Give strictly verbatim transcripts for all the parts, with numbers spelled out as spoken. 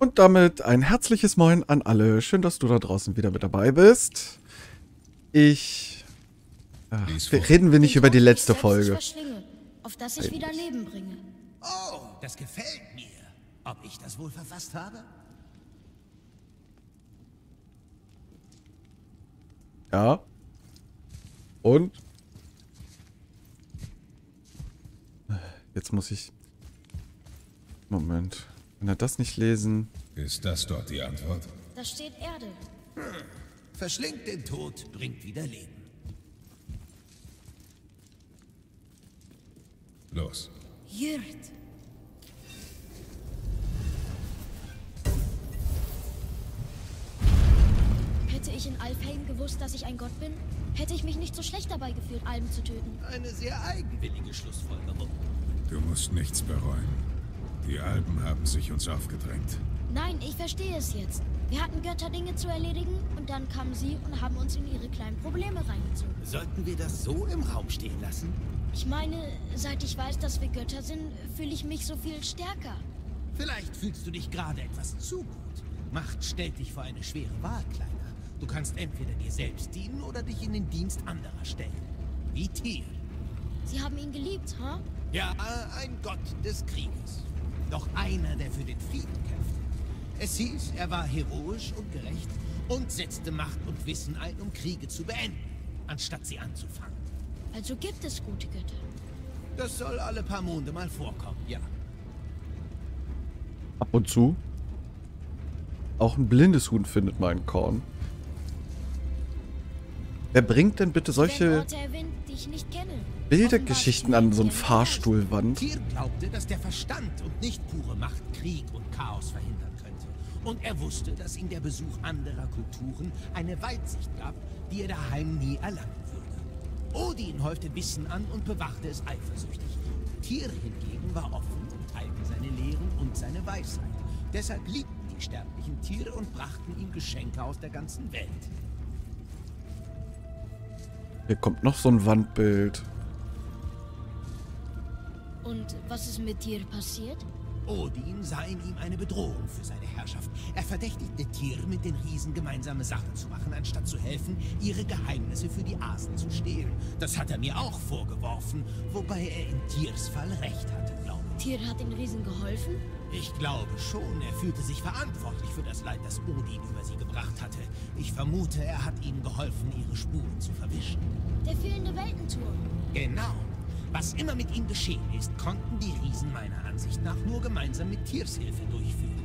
Und damit ein herzliches Moin an alle. Schön, dass du da draußen wieder mit dabei bist. Ich... Ach, reden wir nicht über die letzte Folge. Auf das ich wieder Leben bringe. Oh, das gefällt mir. Ob ich das wohl verfasst habe? Ja. Und? Jetzt muss ich... Moment. Kann er das nicht lesen? Ist das dort die Antwort? Da steht Erde. Hm. Verschlingt den Tod, bringt wieder Leben. Los. Jürt. Hätte ich in Alfheim gewusst, dass ich ein Gott bin, hätte ich mich nicht so schlecht dabei gefühlt, Alben zu töten. Eine sehr eigenwillige Schlussfolgerung. Du musst nichts bereuen. Die Alben haben sich uns aufgedrängt. Nein, ich verstehe es jetzt. Wir hatten Götterdinge zu erledigen und dann kamen sie und haben uns in ihre kleinen Probleme reingezogen. Sollten wir das so im Raum stehen lassen? Ich meine, seit ich weiß, dass wir Götter sind, fühle ich mich so viel stärker. Vielleicht fühlst du dich gerade etwas zu gut. Macht stellt dich vor eine schwere Wahl, Kleiner. Du kannst entweder dir selbst dienen oder dich in den Dienst anderer stellen. Wie Tyr. Sie haben ihn geliebt, ha? Huh? Ja, ein Gott des Krieges. Doch einer, der für den Frieden kämpfte. Es hieß, er war heroisch und gerecht und setzte Macht und Wissen ein, um Kriege zu beenden, anstatt sie anzufangen. Also gibt es gute Götter. Das soll alle paar Monde mal vorkommen, ja. Ab und zu. Auch ein blindes Huhn findet mal ein Korn. Wer bringt denn bitte solche Orte erwähnt, die ich nicht kenne. Bildergeschichten an so einen Fahrstuhlwand? Tyr glaubte, dass der Verstand und nicht pure Macht Krieg und Chaos verhindern könnte. Und er wusste, dass ihm der Besuch anderer Kulturen eine Weitsicht gab, die er daheim nie erlangen würde. Odin häufte Wissen an und bewachte es eifersüchtig. Tyr hingegen war offen und teilte seine Lehren und seine Weisheit. Deshalb liebten die sterblichen Tiere und brachten ihm Geschenke aus der ganzen Welt. Hier kommt noch so ein Wandbild. Und was ist mit Tyr passiert? Odin sah in ihm eine Bedrohung für seine Herrschaft. Er verdächtigte Tyr, mit den Riesen gemeinsame Sache zu machen, anstatt zu helfen, ihre Geheimnisse für die Asen zu stehlen. Das hat er mir auch vorgeworfen, wobei er in Tyrs Fall recht hatte, glaube ich. Tyr hat den Riesen geholfen? Ich glaube schon. Er fühlte sich verantwortlich für das Leid, das Odin über sie gebracht hatte. Ich vermute, er hat ihnen geholfen, ihre Spuren zu verwischen. Der fehlende Weltenturm. Genau. Was immer mit ihm geschehen ist, konnten die Riesen meiner Ansicht nach nur gemeinsam mit Tyrs Hilfe durchführen.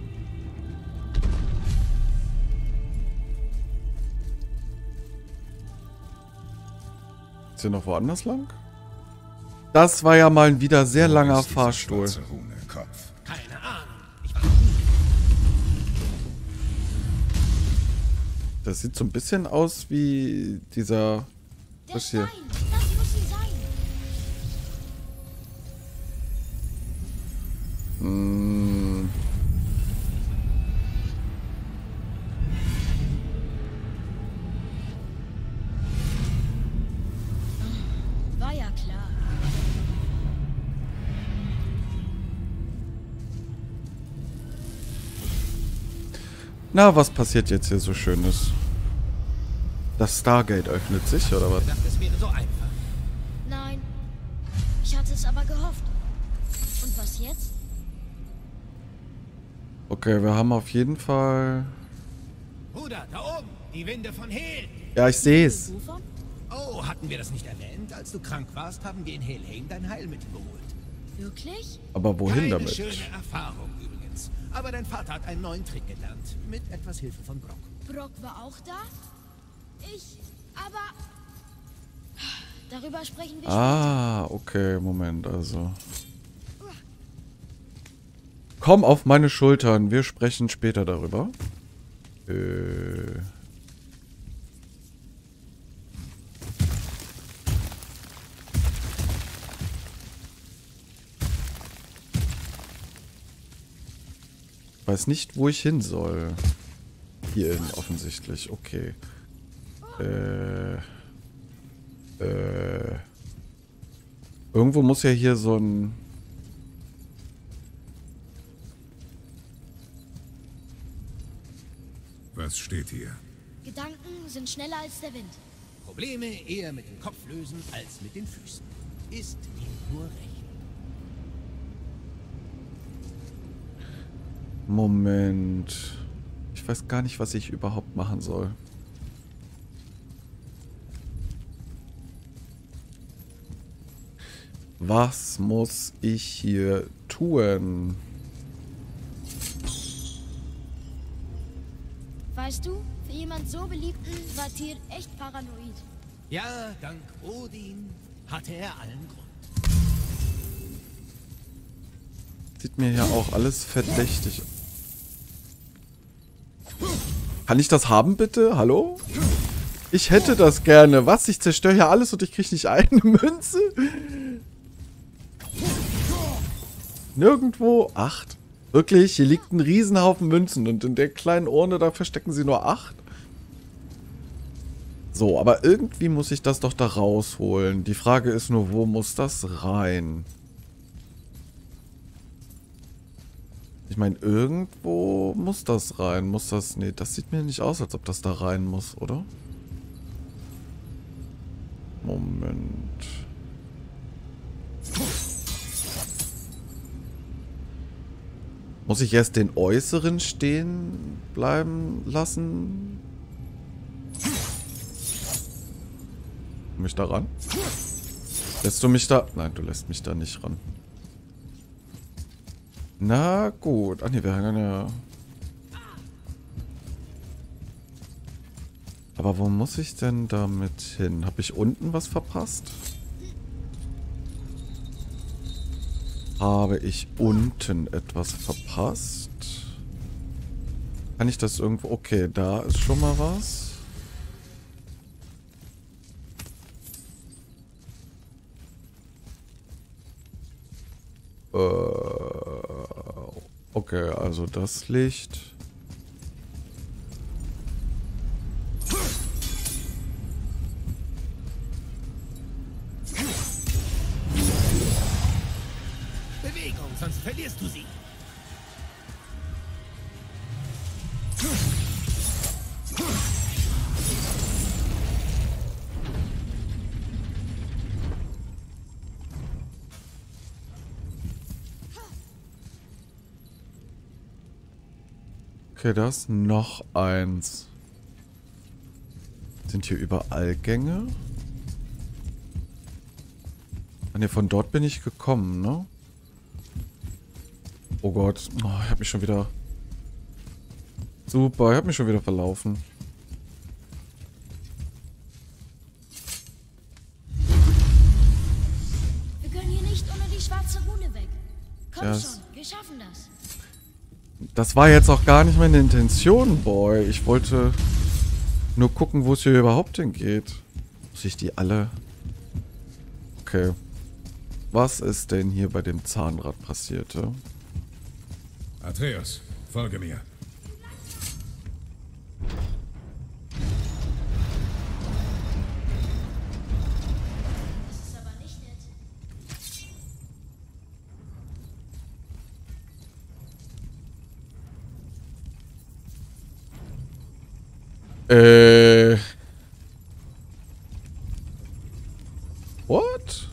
Ist hier noch woanders lang? Das war ja mal ein wieder sehr langer Fahrstuhl. Keine Ahnung. Ich war Das sieht so ein bisschen aus wie dieser... Der Was hier? Stein, das muss sie sein. Hm. War ja klar. Na, was passiert jetzt hier so Schönes? Das Stargate öffnet sich, oder was? Ich dachte, es wäre so einfach. Nein. Ich hatte es aber gehofft. Und was jetzt? Okay, wir haben auf jeden Fall... Bruder, da oben, die Winde von Hel. Ja, ich sehe es. Ufer? Oh, hatten wir das nicht erwähnt? Als du krank warst, haben wir in Helheim dein Heilmittel geholt. Wirklich? Aber wohin Keine damit? schöne Erfahrung übrigens. Aber dein Vater hat einen neuen Trick gelernt. Mit etwas Hilfe von Brock. Brock war auch da? Ich, aber... Darüber sprechen wir Ah, okay, Moment, also... Komm auf meine Schultern, wir sprechen später darüber. Äh... Weiß nicht, wo ich hin soll. Hierhin offensichtlich. Okay. Äh. Äh. Irgendwo muss ja hier so ein... Was steht hier? Gedanken sind schneller als der Wind. Probleme eher mit dem Kopf lösen als mit den Füßen. Ist ihm nur recht. Moment. Ich weiß gar nicht, was ich überhaupt machen soll. Was muss ich hier tun? Weißt du, für jemand so beliebten war Tyr echt paranoid. Ja, dank Odin hatte er allen Grund. Sieht mir ja auch alles verdächtig. Kann ich das haben, bitte? Hallo? Ich hätte das gerne. Was? Ich zerstöre hier alles und ich kriege nicht eine Münze? Nirgendwo acht. Wirklich? Hier liegt ein Riesenhaufen Münzen und in der kleinen Urne, da verstecken sie nur acht? So, aber irgendwie muss ich das doch da rausholen. Die Frage ist nur, wo muss das rein? Ich meine, irgendwo muss das rein. Muss das... Nee, das sieht mir nicht aus, als ob das da rein muss, oder? Moment. Muss ich erst den äußeren stehen bleiben lassen? Mich da ran? Lässt du mich da... Nein, du lässt mich da nicht ran. Na gut. Ach nee, wir haben ja... Aber wo muss ich denn damit hin? Habe ich unten was verpasst? Habe ich unten etwas verpasst? Kann ich das irgendwo... Okay, da ist schon mal was. Okay, also das Licht. Bewegung, sonst verlierst du sie. Okay, da ist noch eins. Sind hier überall Gänge? Ah ne, von dort bin ich gekommen, ne? Oh Gott. Oh, ich hab mich schon wieder... Super, ich hab mich schon wieder verlaufen. Wir können hier nicht ohne die schwarze Rune weg. Komm Ja, schon, wir schaffen das. Das war jetzt auch gar nicht meine Intention, Boy. Ich wollte nur gucken, wo es hier überhaupt hingeht. Muss ich die alle... Okay. Was ist denn hier bei dem Zahnrad passierte? Atreus, folge mir. Das ist aber nicht nett. Äh... What?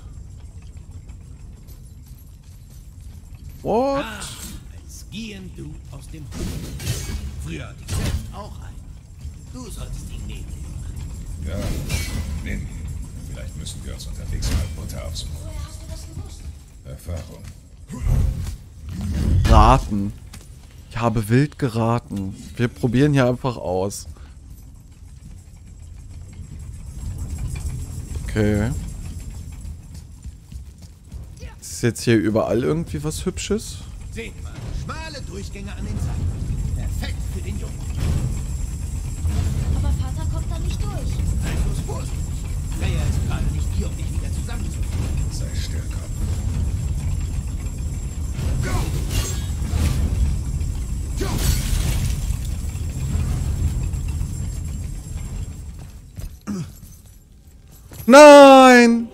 What? Ah, als gehen du aus dem Hut. Früher hatte ich selbst auch einen. Du solltest ihn nehmen. Ja, nehmen. Vielleicht müssen wir uns unterwegs mal Butter aufs Brot. Woher hast du das gewusst? Erfahrung. Raten. Ich habe wild geraten. Wir probieren hier einfach aus. Okay. Ist jetzt hier überall irgendwie was Hübsches? Seht mal, schmale Durchgänge an den Seiten. Perfekt für den Jungen. Aber Vater kommt da nicht durch. Sei bloß vorsichtig. Freya ist gerade nicht hier, um dich wieder zusammenzuführen. Sei stärker. Nein!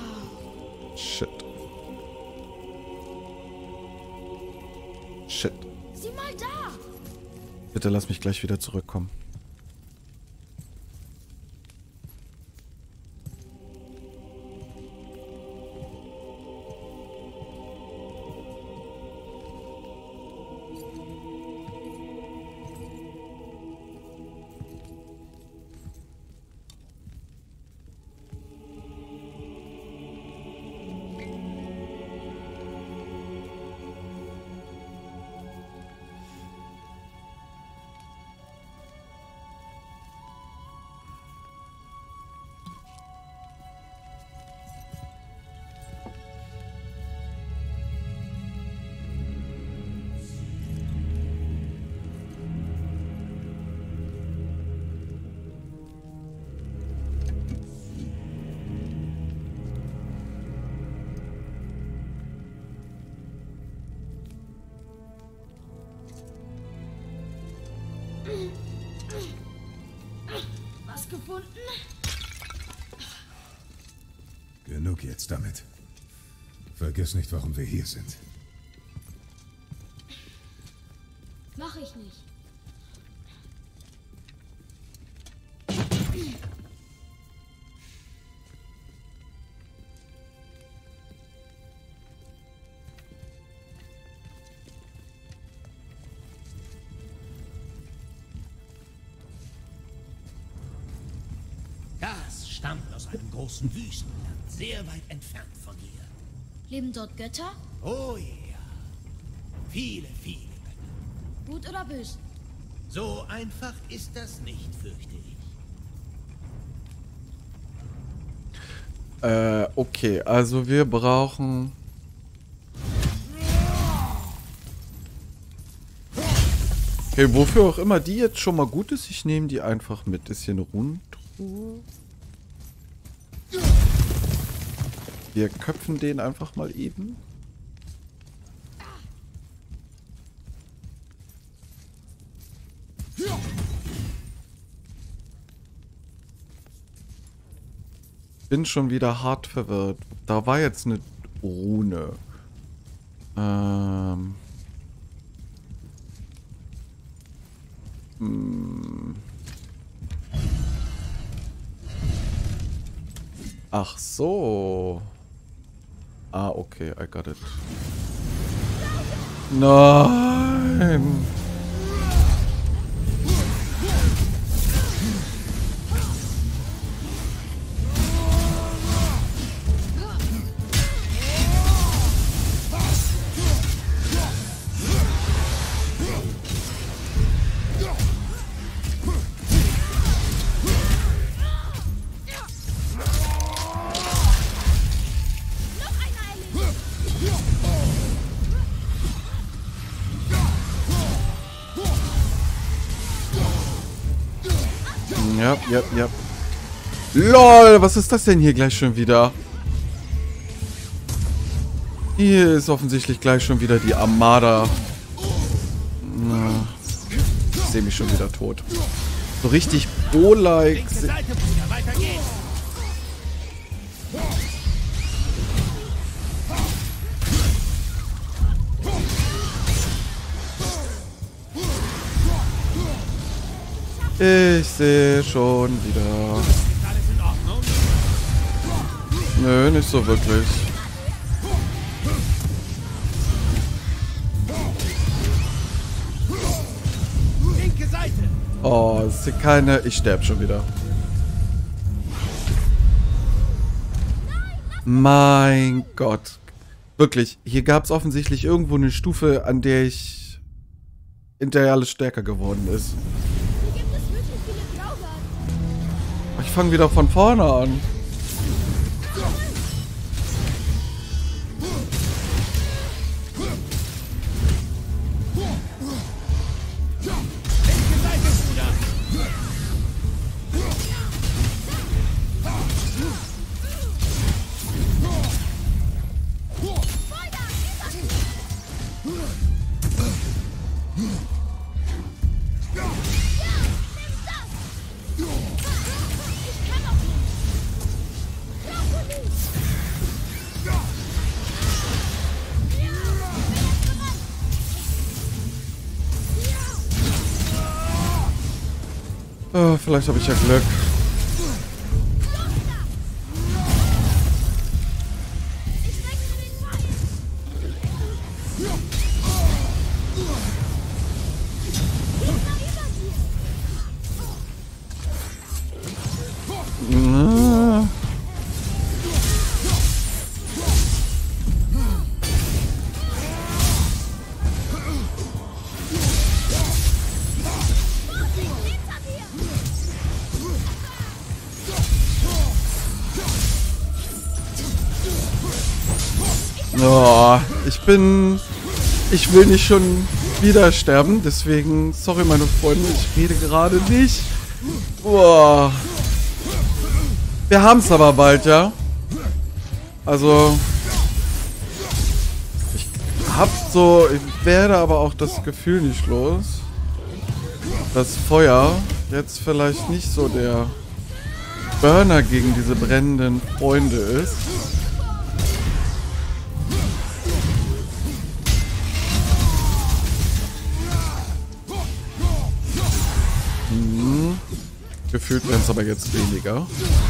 Shit. Shit. Sieh mal da! Bitte lass mich gleich wieder zurückkommen. Was gefunden? Genug jetzt damit. Vergiss nicht, warum wir hier sind. Mach ich nicht. Das stammt aus einem großen Wüstenland, sehr weit entfernt von hier. Leben dort Götter? Oh ja. Viele, viele Götter. Gut oder böse? So einfach ist das nicht, fürchte ich. Äh, okay, also wir brauchen... Okay, wofür auch immer die jetzt schon mal gut ist, ich nehme die einfach mit. Ist hier eine Rundtruhe? Wir köpfen den einfach mal eben. Bin schon wieder hart verwirrt. Da war jetzt eine Rune. Ähm. Hm. Ach so. Ah, okay, I got it. Nein. Ja, ja, ja. LOL, was ist das denn hier gleich schon wieder? Hier ist offensichtlich gleich schon wieder die Armada. Ich sehe mich schon wieder tot. So richtig Bo-like. Linke Seite, Bruder, weiter geht's. Ich sehe schon wieder. Ist alles in Ordnung? Nö, nicht so wirklich. Linke Seite. Oh, es ist keine... Ich sterbe schon wieder. Mein Gott. Wirklich, hier gab es offensichtlich irgendwo eine Stufe, an der ich... in der alles stärker geworden ist. Hier gibt es wirklich viele Blaubeeren. Ich fange wieder von vorne an. Linke Seite, Bruder. Oh, vielleicht habe ich ja Glück. Oh, ich bin... Ich will nicht schon wieder sterben, deswegen... Sorry, meine Freunde, ich rede gerade nicht. Boah. Wir haben es aber bald, ja? Also... Ich hab so... Ich werde aber auch das Gefühl nicht los, dass Feuer jetzt vielleicht nicht so der Burner gegen diese brennenden Freunde ist. Gefühlt werden es aber jetzt weniger.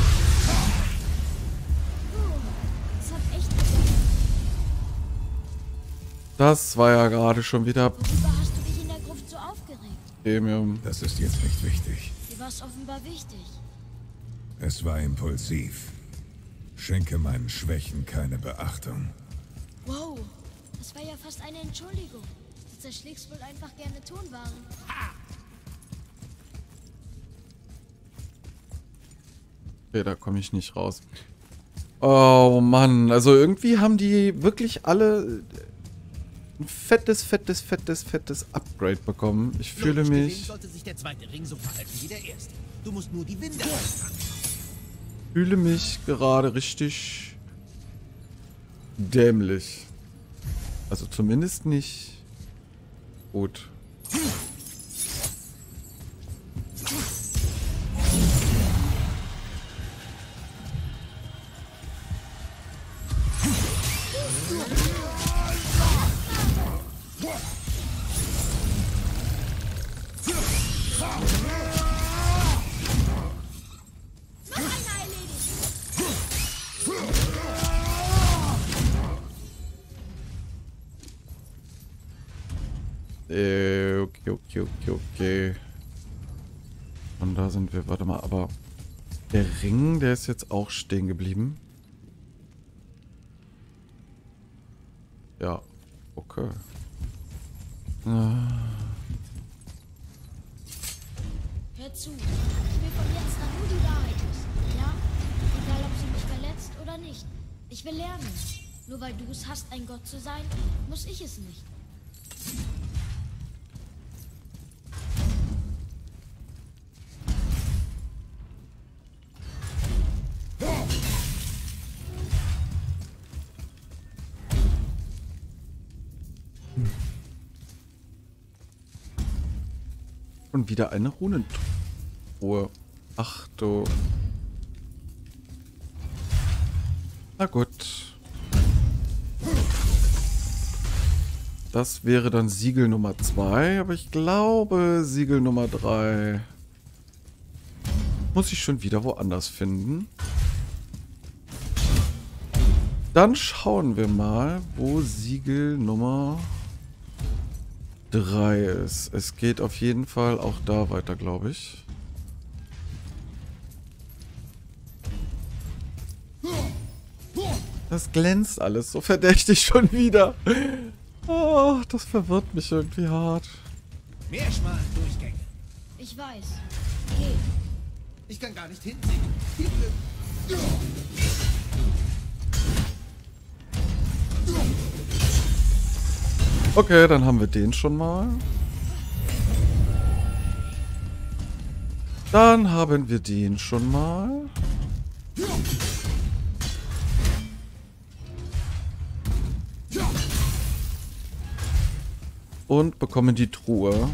Das war ja gerade schon wieder Worüber hast du dich in der Gruft so aufgeregt? Premium. Das ist jetzt nicht wichtig. Dir war es offenbar wichtig. Es war impulsiv. Schenke meinen Schwächen keine Beachtung. Wow, das war ja fast eine Entschuldigung. Du zerschlägst wohl einfach gerne Tonwaren. Okay, da komme ich nicht raus. Oh Mann, also irgendwie haben die wirklich alle ein fettes, fettes, fettes, fettes Upgrade bekommen. Ich fühle Logisch mich... gesehen sollte sich der zweite Ring so verhalten wie der erste. Du musst nur die Winde anfangen. fühle mich gerade richtig dämlich. Also zumindest nicht gut. Äh, okay, okay, okay, okay. Und da sind wir, warte mal, aber der Ring, der ist jetzt auch stehen geblieben. Ja, okay. Ah. Hör zu, ich will von jetzt an nur die Wahrheit wissen, ja? Egal, ob sie mich verletzt oder nicht. Ich will lernen. Nur weil du es hast, ein Gott zu sein, muss ich es nicht. Und wieder eine Runentruhe. Ach du. Na gut. Das wäre dann Siegel Nummer zwei, aber ich glaube, Siegel Nummer drei muss ich schon wieder woanders finden. Dann schauen wir mal, wo Siegel Nummer drei ist. Es geht auf jeden Fall auch da weiter, glaube ich. Das glänzt alles so verdächtig schon wieder. Oh, das verwirrt mich irgendwie hart. Mehr schmale Durchgänge. Ich weiß. Geh. Ich kann gar nicht hinsehen. Viel Glück. Okay, dann haben wir den schon mal. Dann haben wir den schon mal. Und bekommen die Truhe.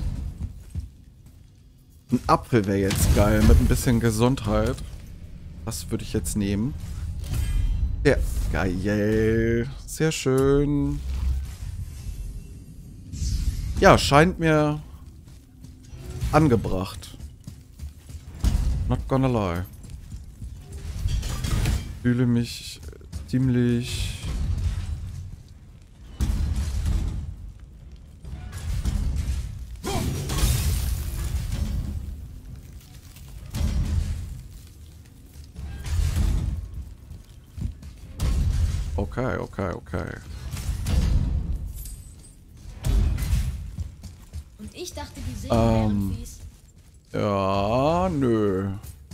Ein Apfel wäre jetzt geil, mit ein bisschen Gesundheit. Das würde ich jetzt nehmen. Ja, geil. Sehr schön. Ja, scheint mir angebracht. Not gonna lie. Ich fühle mich ziemlich... Okay, okay, okay. Und ich dachte, die Seen Ähm. wären fies. Ja, nö.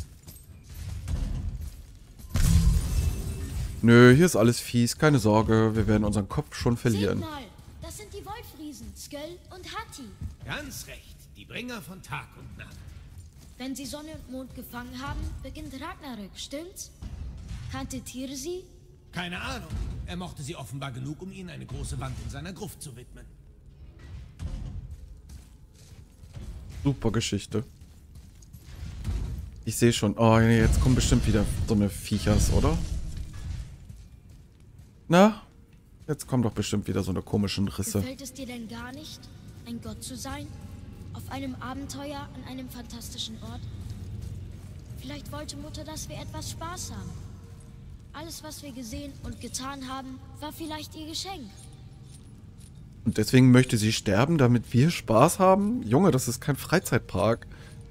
Nö, hier ist alles fies. Keine Sorge, wir werden unseren Kopf schon Seht verlieren. mal, das sind die Wolfriesen, Sköll und Hati. Ganz recht, die Bringer von Tag und Nacht. Wenn sie Sonne und Mond gefangen haben, beginnt Ragnarök, stimmt's? Kannte Tyr sie? Keine Ahnung. Er mochte sie offenbar genug, um ihnen eine große Wand in seiner Gruft zu widmen. Super Geschichte. Ich sehe schon. Oh, nee, jetzt kommen bestimmt wieder so eine Viechers, oder? Na? Jetzt kommen doch bestimmt wieder so eine komischen Risse. Gefällt es dir denn gar nicht, ein Gott zu sein? Auf einem Abenteuer an einem fantastischen Ort? Vielleicht wollte Mutter, dass wir etwas Spaß haben. Alles, was wir gesehen und getan haben, war vielleicht ihr Geschenk. Und deswegen möchte sie sterben, damit wir Spaß haben? Junge, das ist kein Freizeitpark.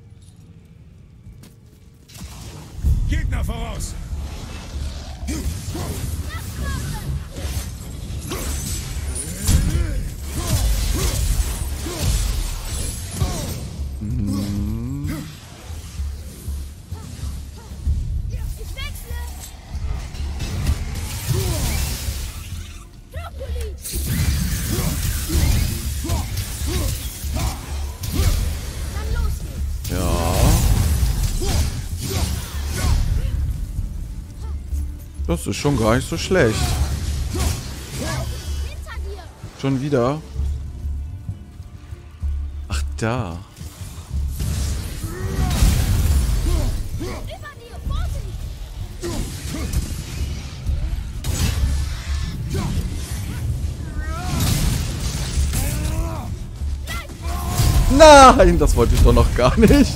Gegner voraus! Ich wechsle! Brokkoli! Dann los geht's! Ja. Das ist schon gar nicht so schlecht. Hinter dir! Schon wieder. Ach, da. Über dir! Vorsicht! Nein, das wollte ich doch noch gar nicht.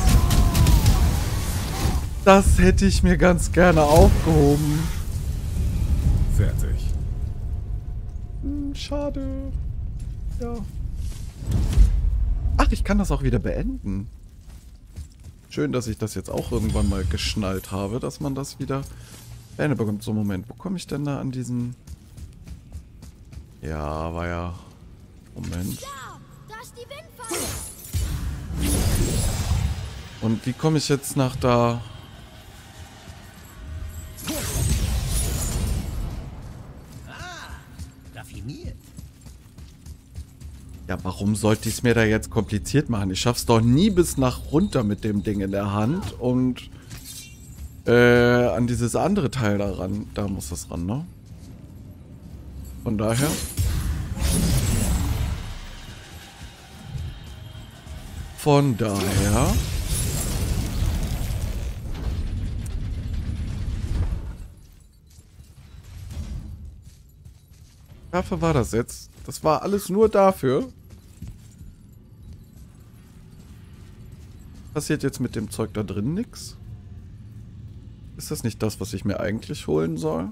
Das hätte ich mir ganz gerne aufgehoben. Fertig. Hm, schade. Ja. Ach, ich kann das auch wieder beenden. Schön, dass ich das jetzt auch irgendwann mal geschnallt habe, dass man das wieder beendet bekommt. So, Moment, wo komme ich denn da an diesen... Ja, war ja... Moment. Da! Da ist die Windfalle! Und wie komme ich jetzt nach da... Raffiniert. Ja, warum sollte ich es mir da jetzt kompliziert machen? Ich schaff's doch nie bis nach runter mit dem Ding in der Hand und äh, an dieses andere Teil da ran. Da muss das ran, ne? Von daher. Von daher. Dafür war das jetzt. Das war alles nur dafür. Passiert jetzt mit dem Zeug da drin nichts? Ist das nicht das, was ich mir eigentlich holen soll?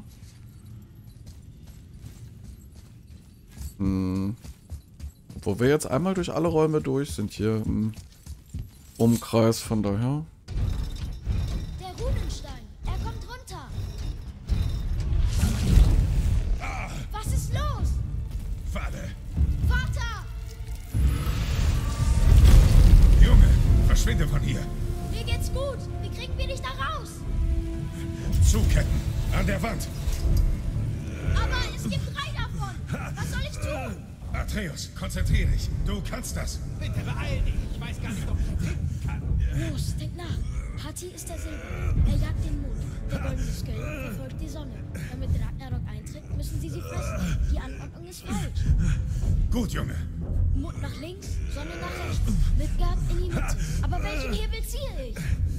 Hm. Obwohl wir jetzt einmal durch alle Räume durch sind hier im Umkreis, von daher. Der Runenstein! Er kommt runter! Was ist los? Falle! Vater! Junge, verschwinde von hier! Mir geht's gut! Wie kriegen wir dich da raus? Zuketten! An der Wand! Aber es gibt drei davon! Was soll ich tun? Atreus, konzentrier dich! Du kannst das! Bitte beeil dich. Ich weiß gar nicht, ob ich trinken kann. Los, denk nach. Hati ist der Silber. Er jagt den Mond. Der goldene Sköll verfolgt die Sonne. Damit Ragnarok eintritt, müssen sie sie fressen. Die Anordnung ist falsch. Gut, Junge! Mond nach links, Sonne nach rechts. Midgard in die Mitte. Aber welchen Hebel ziehe ich?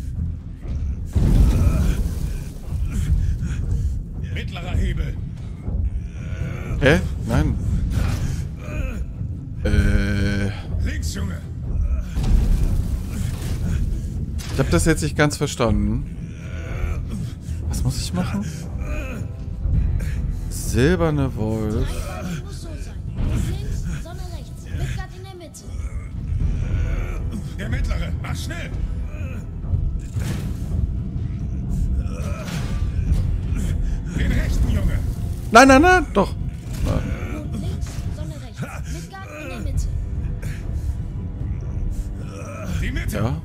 Mittlerer Hebel! Hä? Nein. Äh. Links, Junge! Ich habe das jetzt nicht ganz verstanden. Was muss ich machen? Silberne Wolf. Reihenfolge muss so sein. Links, Sonne rechts. Midgard in der Mitte. Der Mittlere, mach schnell! Den rechten, Junge! Nein, nein, nein, doch. Mond links, Sonne rechts. Midgard in der Mitte. Die Mitte! Ja.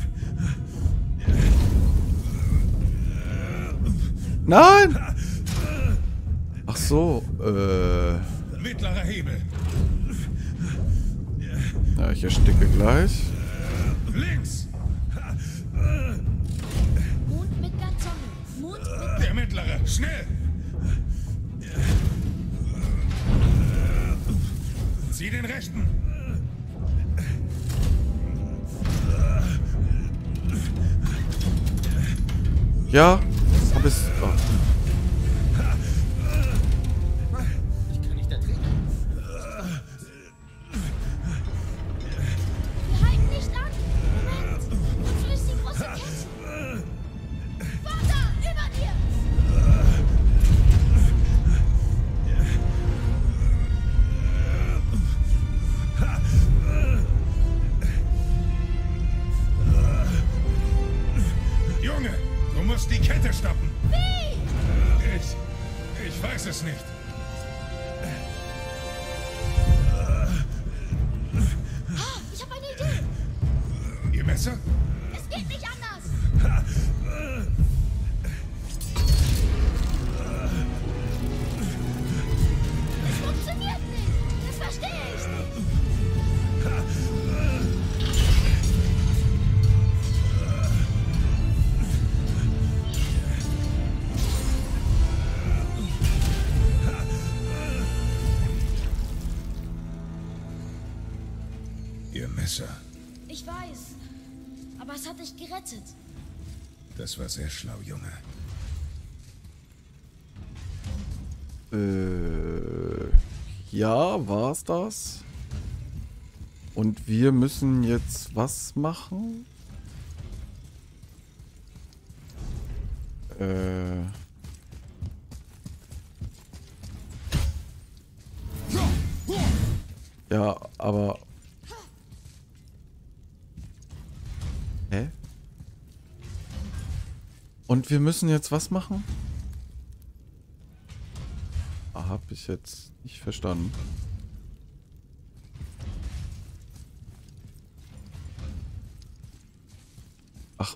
Nein! Ach so, äh... Mittlerer Hebel! Ja, ich ersticke gleich. Links! Mond, Midgard, Sonne. Mond, Midgard. Der Mittlere, schnell! Zieh den rechten! Ja, hab es... Oh. Ich kann nicht ertreten. Wir halten nicht an. Moment. Wozu ist die große Kette? Vater, über dir. Junge, du musst die Kette stoppen! Wie? Ich... ich weiß es nicht. Ah, ich habe eine Idee. Ihr Messer? Es geht nicht anders. Es funktioniert nicht. Das verstehe ich nicht. Ihr Messer. Ich weiß. Aber es hat dich gerettet. Das war sehr schlau, Junge. Äh... Ja, war's das? Und wir müssen jetzt was machen? Äh... Ja, aber... Hä? Und wir müssen jetzt was machen? Ah, hab ich jetzt nicht verstanden. Ach.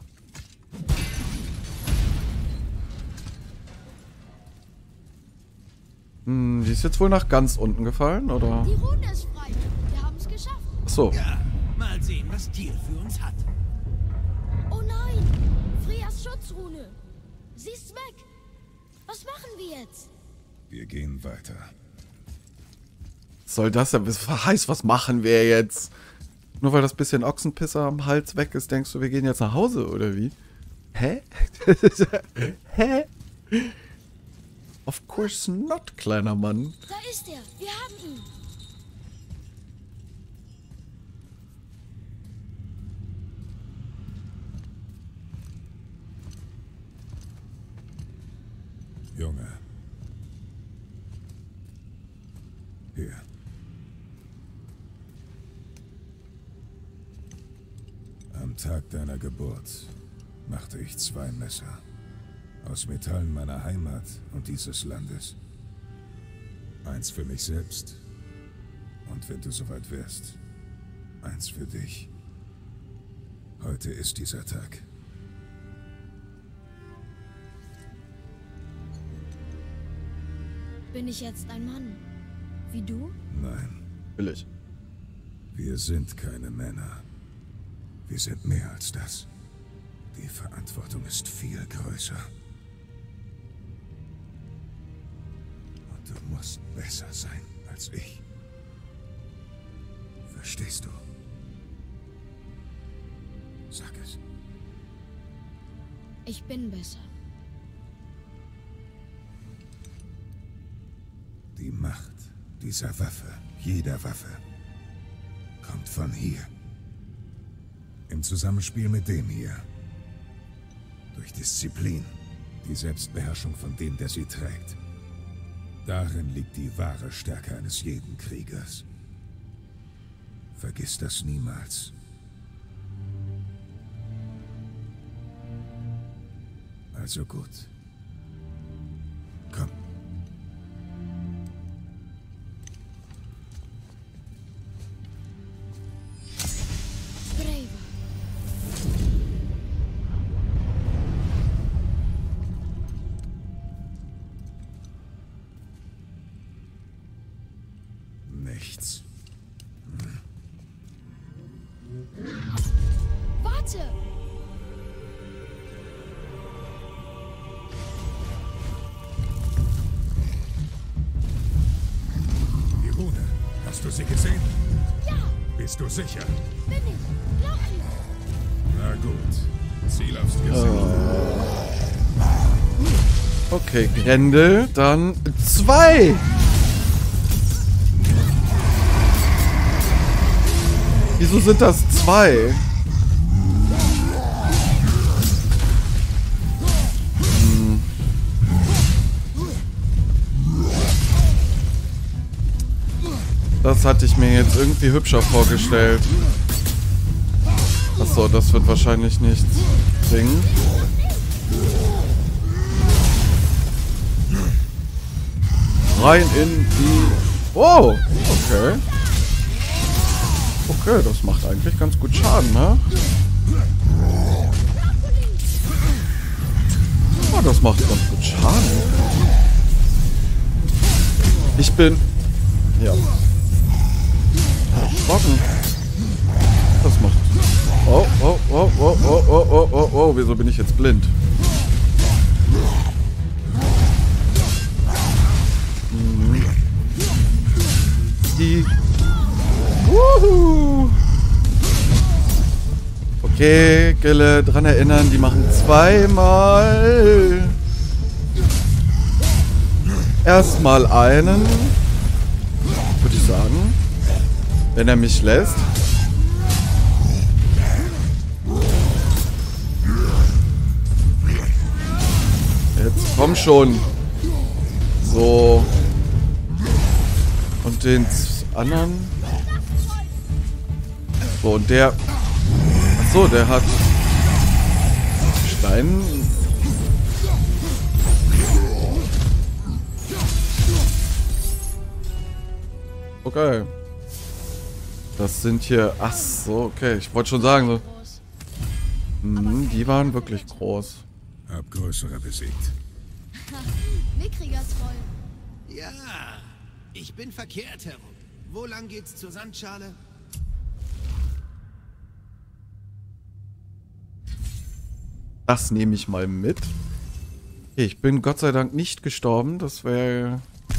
Hm, die ist jetzt wohl nach ganz unten gefallen, oder? Die Rune ist frei. Wir haben es geschafft. Ach so. Ja, mal sehen, was Tyr für uns hat. Oh nein. Frias Schutzrune. Sie ist weg. Was machen wir jetzt? Wir gehen weiter. Was soll das denn? Was heißt, was machen wir jetzt? Nur weil das bisschen Ochsenpisser am Hals weg ist, denkst du, wir gehen jetzt nach Hause, oder wie? Hä? Hä? Of course not, kleiner Mann. Da ist er. Wir haben ihn. Junge. Hier. Am Tag deiner Geburt machte ich zwei Messer. Aus Metallen meiner Heimat und dieses Landes. Eins für mich selbst. Und wenn du soweit wärst, eins für dich. Heute ist dieser Tag. Bin ich jetzt ein Mann? Wie du? Nein, Will ich. wir sind keine Männer. Wir sind mehr als das. Die Verantwortung ist viel größer. Und du musst besser sein als ich. Verstehst du? Sag es. Ich bin besser. Die Macht dieser Waffe, jeder Waffe, kommt von hier. Im Zusammenspiel mit dem hier Durch Disziplin. Die Selbstbeherrschung von dem, der sie trägt. Darin liegt die wahre Stärke eines jeden Kriegers. Vergiss das niemals. Also gut. Komm. Brave. Nichts. Warte! Die Rune. Hast du sie gesehen? Ja, Bist du sicher? bin ich. Glaub mir. Na gut. Ziel aufs Gesicht. Okay, Grendel, dann zwei. Wieso sind das zwei? Hm. Das hatte ich mir jetzt irgendwie hübscher vorgestellt. Achso, das wird wahrscheinlich nichts bringen. Rein in die... Oh, okay. Okay, das macht eigentlich ganz gut Schaden, ne? Oh, das macht ganz gut Schaden. Ich bin... Ja. Erschrocken. Das macht... Oh, oh, oh, oh, oh, oh, oh, oh, oh. Wieso bin ich jetzt blind? Mhm. Die... Wuhu. Okay, Gille, dran erinnern, die machen zweimal. Erstmal einen, würde ich sagen, wenn er mich lässt. Jetzt komm schon. So. Und den anderen... So, und der... Achso, der hat... Stein... Okay. Das sind hier... Ach so, okay. Ich wollte schon sagen, so... Mhm, die waren wirklich groß. Hab größere besiegt. Mickriger ist voll. Ja, ich bin verkehrt herum. Wo lang geht's zur Sandschale? Das nehme ich mal mit. Okay, ich bin Gott sei Dank nicht gestorben. Das wäre...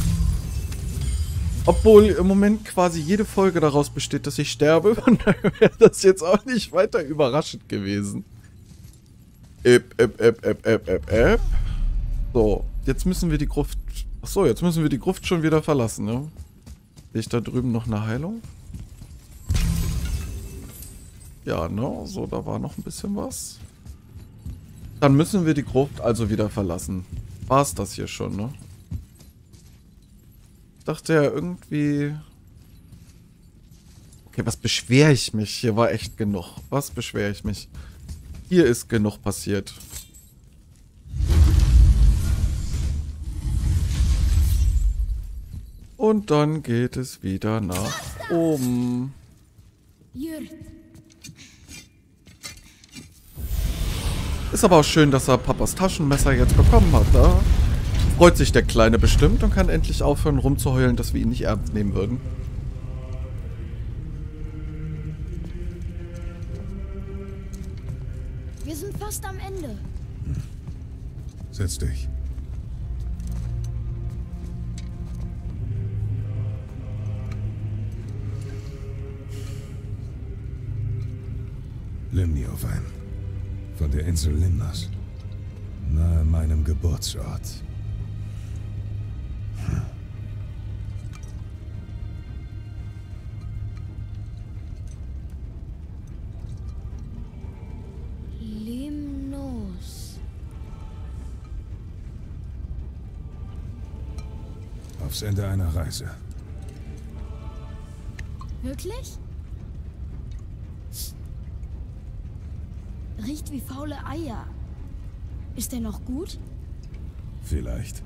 Obwohl im Moment quasi jede Folge daraus besteht, dass ich sterbe. Von daher wäre das jetzt auch nicht weiter überraschend gewesen. Äp, äp, äp, äp, äp, äp, äp. So, jetzt müssen wir die Gruft... Achso, jetzt müssen wir die Gruft schon wieder verlassen, ne? Sehe ich da drüben noch eine Heilung? Ja, ne? So, da war noch ein bisschen was. Dann müssen wir die Gruft also wieder verlassen. War's das hier schon, ne? Ich dachte ja irgendwie... Okay, was beschwere ich mich? Hier war echt genug. Was beschwere ich mich? Hier ist genug passiert. Und dann geht es wieder nach oben. Jürt. Ist aber auch schön, dass er Papas Taschenmesser jetzt bekommen hat. Da freut sich der Kleine bestimmt und kann endlich aufhören rumzuheulen, dass wir ihn nicht ernst nehmen würden. Wir sind fast am Ende. Setz dich. Limniowein. Von der Insel Limnas. Nahe meinem Geburtsort. Hm. Limnos. aufs Ende einer Reise. Wirklich? Riecht wie faule Eier. Ist der noch gut? Vielleicht.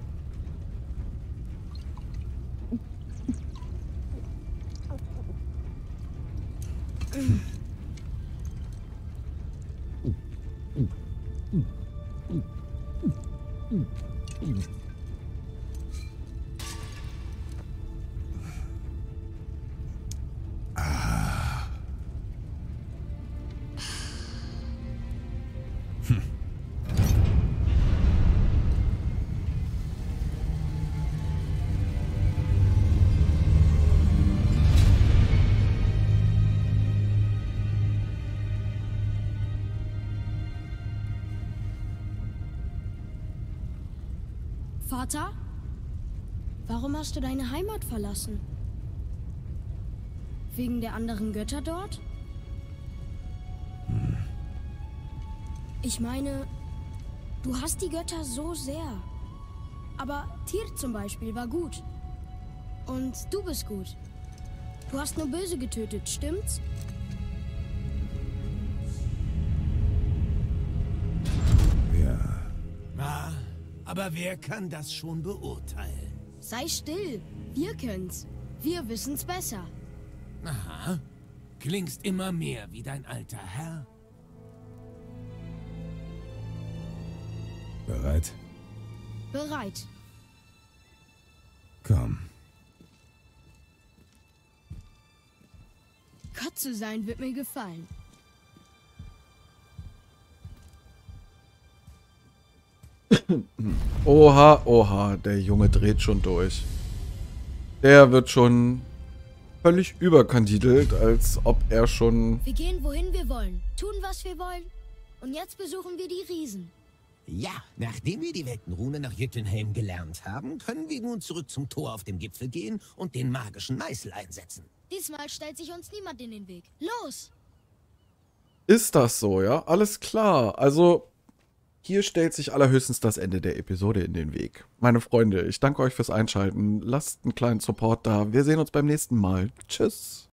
Vater? Warum hast du deine Heimat verlassen? Wegen der anderen Götter dort? Hm. Ich meine, du hast die Götter so sehr. Aber Tyr zum Beispiel war gut. Und du bist gut. Du hast nur Böse getötet, stimmt's? Ja. Ah, aber wer kann das schon beurteilen? Sei still. Wir können's. Wir wissen's besser. Aha. Klingst immer mehr wie dein alter Herr. Bereit? Bereit. Komm. Gott zu sein wird mir gefallen. Oha, oha, der Junge dreht schon durch. Der wird schon völlig überkandidelt, als ob er schon... Wir gehen, wohin wir wollen, tun, was wir wollen. Und jetzt besuchen wir die Riesen. Ja, nachdem wir die Weltenrune nach Jotunheim gelernt haben, können wir nun zurück zum Tor auf dem Gipfel gehen und den magischen Meißel einsetzen. Diesmal stellt sich uns niemand in den Weg. Los! Ist das so, ja? Alles klar. Also, hier stellt sich allerhöchstens das Ende der Episode in den Weg. Meine Freunde, ich danke euch fürs Einschalten. Lasst einen kleinen Support da. Wir sehen uns beim nächsten Mal. Tschüss.